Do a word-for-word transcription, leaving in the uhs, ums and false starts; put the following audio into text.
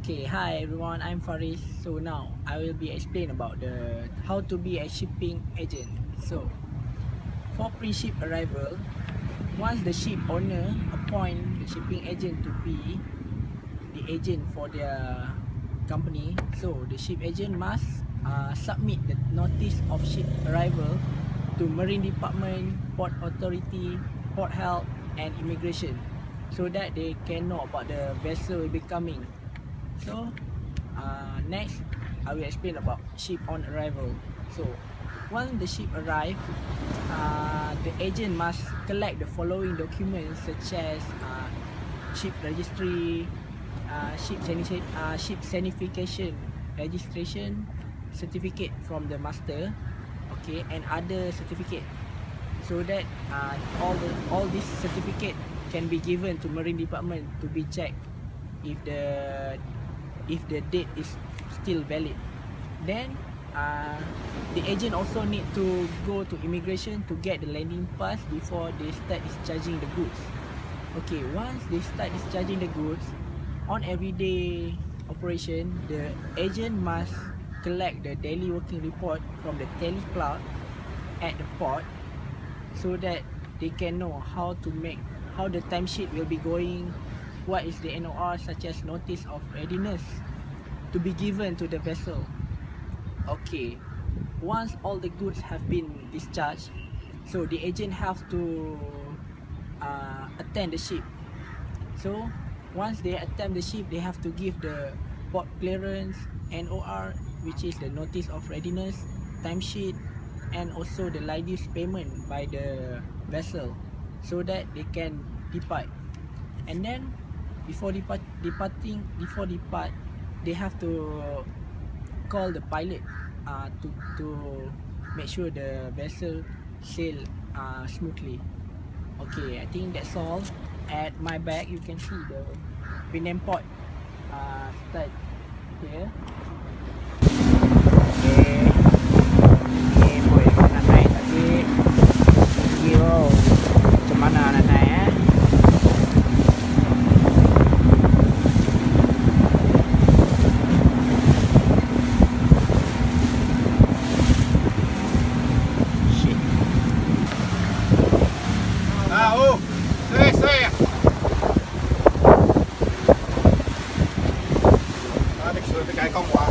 Okay, hi everyone, I'm Faris. So now I will be explain about the how to be a shipping agent. So for pre-ship arrival, once the ship owner appoint the shipping agent to be the agent for their company, so the ship agent must uh, submit the notice of ship arrival to Marine Department, Port Authority, Port Health and Immigration, so that they can know about the vessel will be coming. So uh, next I will explain about ship on arrival. So once the ship arrive, uh, the agent must collect the following documents such as uh, ship registry, uh, ship sanita- uh, ship sanification registration certificate from the master, okay, and other certificate, so that uh, all the all this certificate can be given to Marine Department to be checked if the if the date is still valid. Then uh, the agent also need to go to immigration to get the landing pass before they start discharging the goods. Okay, once they start discharging the goods on everyday operation, the agent must collect the daily working report from the tally clerk at the port, so that they can know how to make how the timesheet will be going, what is the N O R such as notice of readiness to be given to the vessel. Okay, once all the goods have been discharged, so the agent have to uh, attend the ship. So once they attend the ship, they have to give the port clearance, N O R, which is the notice of readiness, timesheet, and also the lie dues payment by the vessel, so that they can depart. And then before depart departing before depart, they have to call the pilot uh, to to make sure the vessel sail uh, smoothly. Okay, I think that's all. At my back, you can see the Penang Port uh, start here. Okay, ni boy nak naik tadi. Tinggi bro. Macam mana nak naik eh? Shit. Ah oh, saya saya. À, thực sự thì cái con quá.